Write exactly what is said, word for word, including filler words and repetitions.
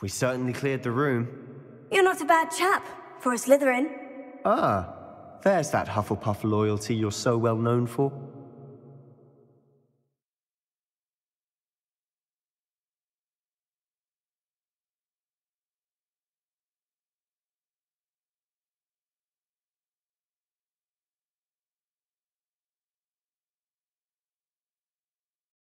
We certainly cleared the room. You're not a bad chap for a Slytherin. Ah, there's that Hufflepuff loyalty you're so well known for.